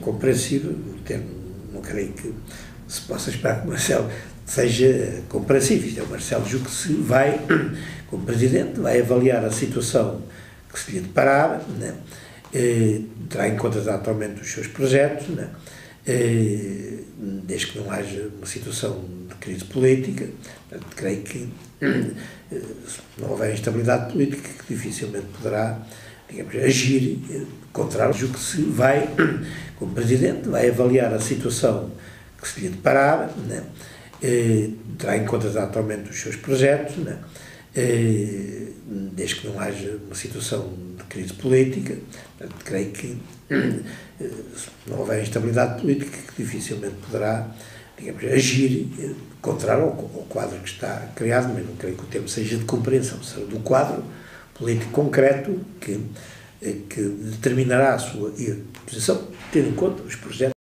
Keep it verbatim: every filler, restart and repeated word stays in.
compreensível, no termo, não creio que se possa esperar que o Marcelo seja compreensível. Isto é, o Marcelo, julgo que se vai, como Presidente, vai avaliar a situação que se lhe deparar, né? eh, terá em conta atualmente os seus projetos, né? eh, desde que não haja uma situação de crise política. Portanto, creio que eh, se não houver instabilidade política, que dificilmente poderá, digamos, agir eh, contrário. Julgo que se vai, como Presidente, vai avaliar a situação que se lhe deparar, né? eh, terá em conta atualmente os seus projetos, né? eh, desde que não haja uma situação de crise política. Portanto, creio que eh, se não houver instabilidade política, que dificilmente poderá, digamos, agir eh, contrário ao, ao quadro que está criado, mas não creio que o termo seja de compreensão, será do quadro político concreto que, eh, que determinará a sua posição, tendo em conta os projetos